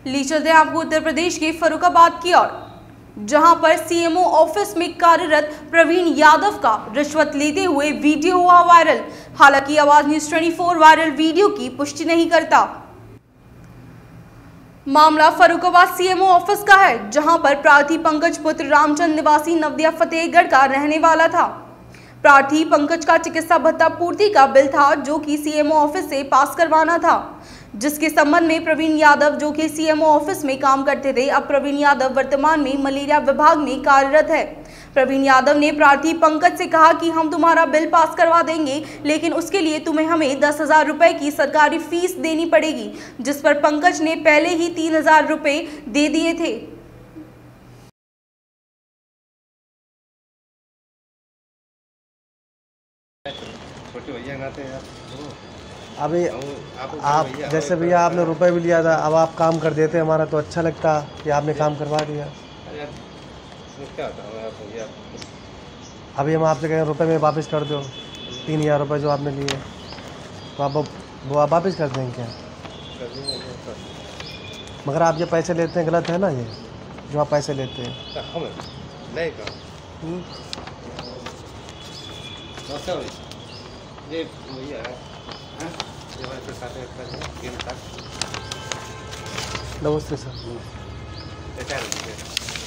ले चलते हैं आपको उत्तर प्रदेश के फर्रुखाबाद की ओर, जहां पर सीएमओ ऑफिस में कार्यरत प्रवीण यादव का रिश्वत लेते हुए वीडियो हुआ वायरल। हालांकि आवाज न्यूज 24 वायरल वीडियो की पुष्टि नहीं करता। मामला फर्रुखाबाद सीएमओ ऑफिस का है, जहां पर प्रार्थी पंकज पुत्र रामचंद्र निवासी नवदिया फतेहगढ़ का रहने वाला था। प्रार्थी पंकज का चिकित्सा भत्ता पूर्ति का बिल था, जो कि सीएमओ ऑफिस से पास करवाना था, जिसके संबंध में प्रवीण यादव, जो कि सीएमओ ऑफिस में काम करते थे, अब प्रवीण यादव वर्तमान में मलेरिया विभाग में कार्यरत है। प्रवीण यादव ने प्रार्थी पंकज से कहा कि हम तुम्हारा बिल पास करवा देंगे, लेकिन उसके लिए तुम्हें हमें 10,000 रुपए की सरकारी फीस देनी पड़ेगी, जिस पर पंकज ने पहले ही 3,000 रुपए दे दिए थे। छोटे भैया नाते हैं अभी आप जैसे भैया आपने रुपए भी लिया था, अब आप काम कर देते हमारा तो अच्छा लगता कि आपने काम करवा दिया। क्या होता है अभी हम आपसे कहें रुपए में वापस कर दो 3,000 रुपये जो आपने लिए, तो आप वो आप वापस कर देंगे क्या? मगर आप ये पैसे लेते हैं गलत है ना, ये जो आप पैसे लेते हैं। नहीं ये भैया है नमस्ते सर।